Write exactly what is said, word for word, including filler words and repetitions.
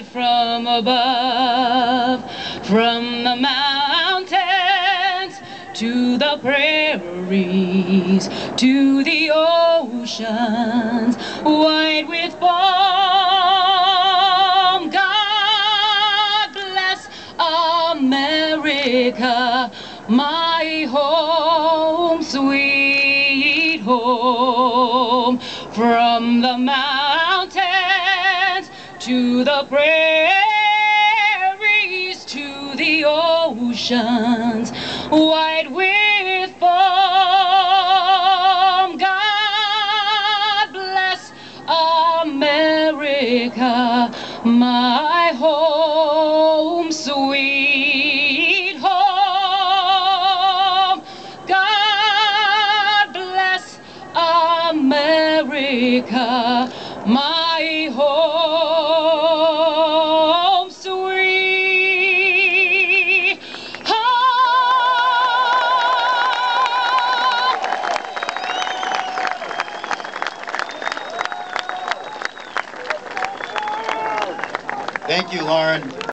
from above, from the mountains to the prairies, to the oceans, white with foam. God bless America, my home, sweet home. From the mountains to the prairies, to the oceans, white with foam. God bless America, my home, sweet home. God bless America, my home, sweet home. Thank you, Lauren.